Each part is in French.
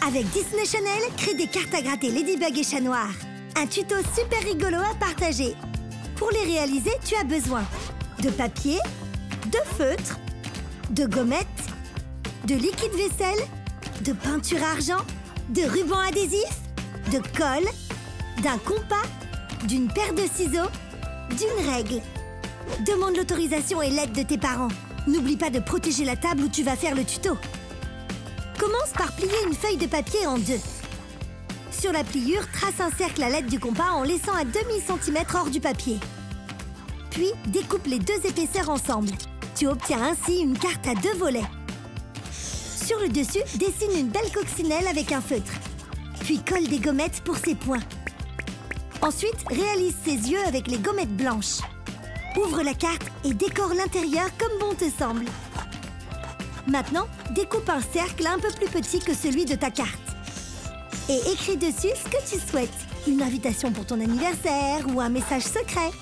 Avec Disney Channel, crée des cartes à gratter Ladybug et Chat Noir. Un tuto super rigolo à partager. Pour les réaliser, tu as besoin de papier, de feutre, de gommettes, de liquide vaisselle, de peinture argent, de ruban adhésif, de colle, d'un compas, d'une paire de ciseaux, d'une règle. Demande l'autorisation et l'aide de tes parents. N'oublie pas de protéger la table où tu vas faire le tuto. Commence par plier une feuille de papier en deux. Sur la pliure, trace un cercle à l'aide du compas en laissant un demi-centimètre hors du papier. Puis, découpe les deux épaisseurs ensemble. Tu obtiens ainsi une carte à deux volets. Sur le dessus, dessine une belle coccinelle avec un feutre. Puis colle des gommettes pour ses points. Ensuite, réalise ses yeux avec les gommettes blanches. Ouvre la carte et décore l'intérieur comme bon te semble. Maintenant, découpe un cercle un peu plus petit que celui de ta carte. Et écris dessus ce que tu souhaites. Une invitation pour ton anniversaire ou un message secret.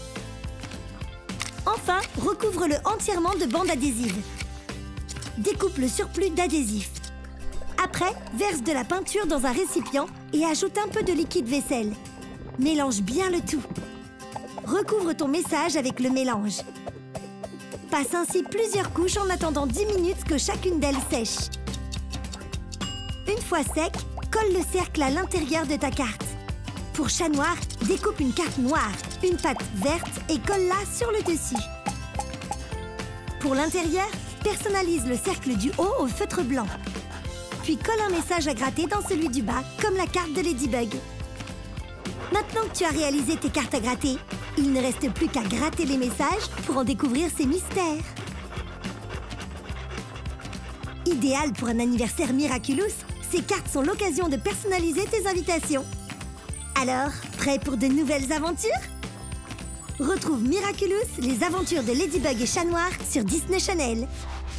Enfin, recouvre-le entièrement de bande adhésive. Découpe le surplus d'adhésif. Après, verse de la peinture dans un récipient et ajoute un peu de liquide vaisselle. Mélange bien le tout. Recouvre ton message avec le mélange. Passe ainsi plusieurs couches en attendant 10 minutes que chacune d'elles sèche. Une fois sec, colle le cercle à l'intérieur de ta carte. Pour Chat Noir, découpe une carte noire, une patte verte et colle-la sur le dessus. Pour l'intérieur, personnalise le cercle du haut au feutre blanc. Puis colle un message à gratter dans celui du bas, comme la carte de Ladybug. Maintenant que tu as réalisé tes cartes à gratter, il ne reste plus qu'à gratter les messages pour en découvrir ses mystères. Idéal pour un anniversaire Miraculous, ces cartes sont l'occasion de personnaliser tes invitations. Alors, prêt pour de nouvelles aventures? Retrouve Miraculous, les aventures de Ladybug et Chat Noir sur Disney Channel.